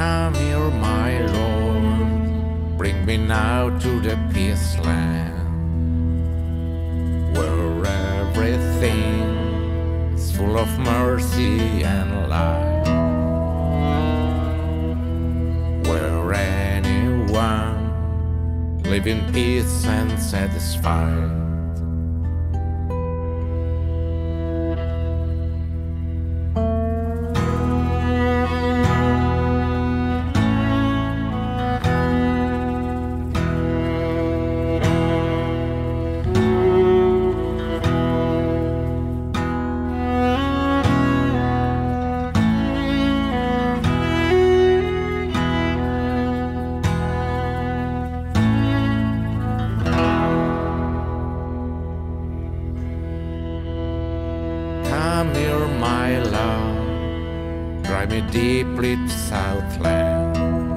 Come here, my Lord, bring me now to the peace land, where everything is full of mercy and light, where anyone live in peace and satisfied. Come here, my love, drive me deeply to Southland.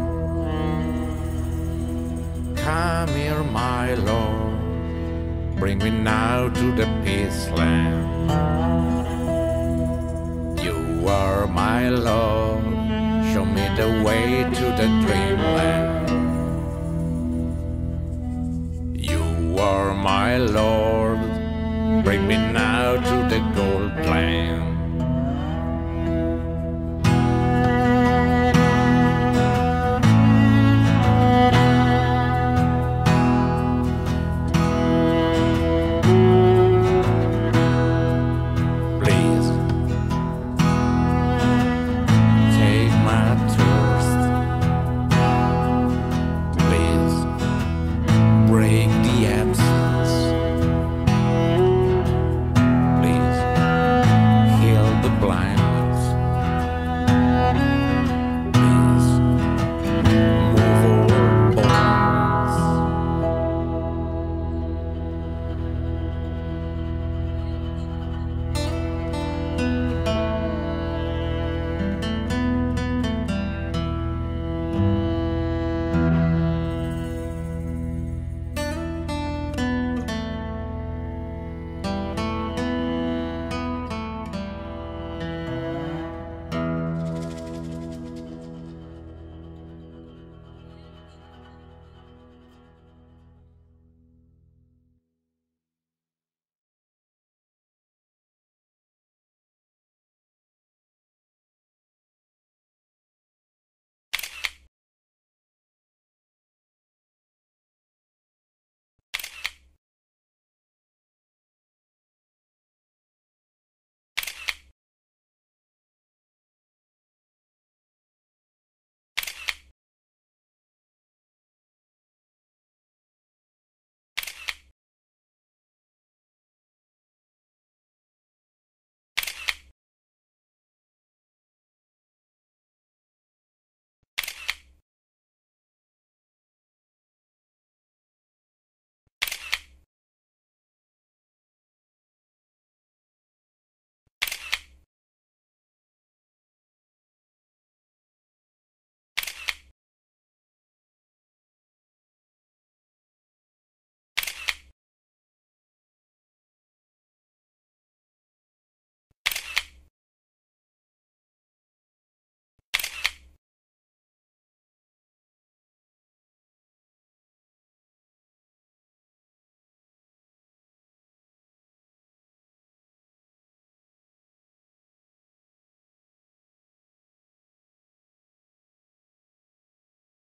Come here, my Lord, bring me now to the peace land. You are my Lord, show me the way to the dreamland.